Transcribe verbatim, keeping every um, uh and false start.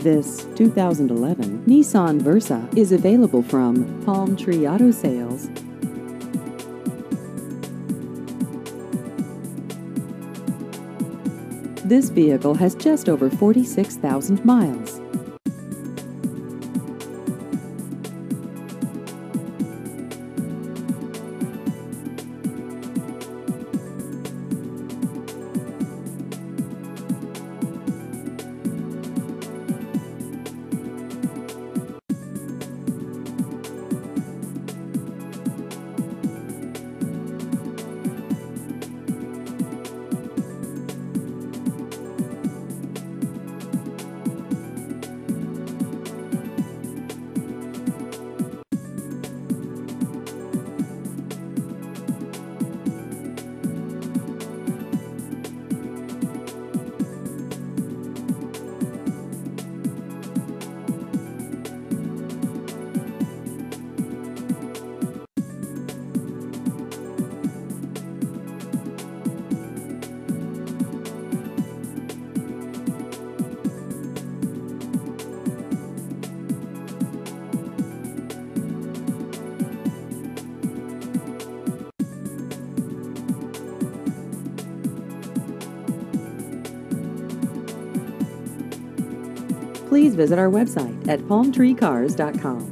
This two thousand eleven Nissan Versa is available from Palm Tree Auto Sales. This vehicle has just over forty-six thousand miles. Please visit our website at palm tree cars dot com.